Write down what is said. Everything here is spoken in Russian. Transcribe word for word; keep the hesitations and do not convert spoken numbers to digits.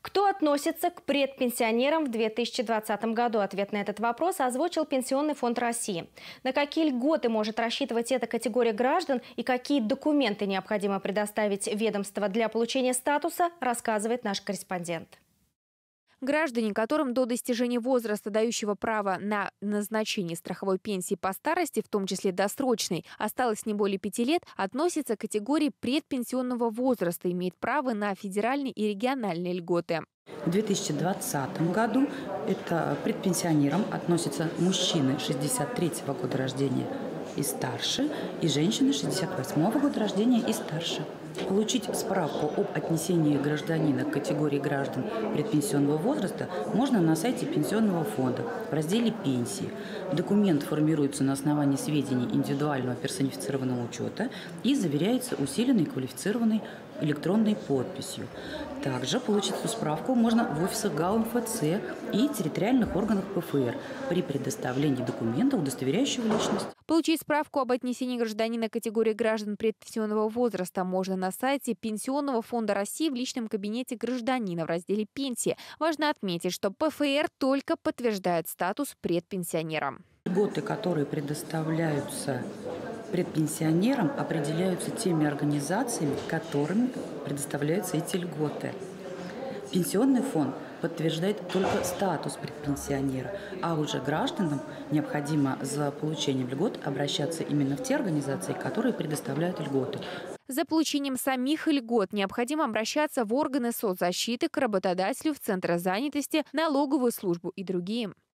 Кто относится к предпенсионерам в две тысячи двадцатом году? Ответ на этот вопрос озвучил Пенсионный фонд России. На какие льготы может рассчитывать эта категория граждан и какие документы необходимо предоставить ведомство для получения статуса, рассказывает наш корреспондент. Граждане, которым до достижения возраста, дающего право на назначение страховой пенсии по старости, в том числе досрочной, осталось не более пяти лет, относятся к категории предпенсионного возраста, имеют право на федеральные и региональные льготы. В две тысячи двадцатом году это предпенсионерам относятся мужчины шестьдесят третьего года рождения и старше, и женщины шестьдесят восьмого года рождения и старше. Получить справку об отнесении гражданина к категории граждан предпенсионного возраста можно на сайте Пенсионного фонда в разделе «Пенсии». Документ формируется на основании сведений индивидуального персонифицированного учета и заверяется усиленной квалифицированной электронной подписью. Также получить эту справку можно в офисах ГАУ эм эф цэ и территориальных органах пэ эф эр при предоставлении документа, удостоверяющего личность. Получить справку об отнесении гражданина к категории граждан предпенсионного возраста можно на сайте Пенсионного фонда России в личном кабинете гражданина в разделе «Пенсии». Важно отметить, что пэ эф эр только подтверждает статус предпенсионера. Льготы, которые предоставляются предпенсионерам, определяются теми организациями, которым предоставляются эти льготы. Пенсионный фонд подтверждает только статус предпенсионера, а уже гражданам необходимо за получением льгот обращаться именно в те организации, которые предоставляют льготы. За получением самих льгот необходимо обращаться в органы соцзащиты, к работодателю, в центры занятости, налоговую службу и другие.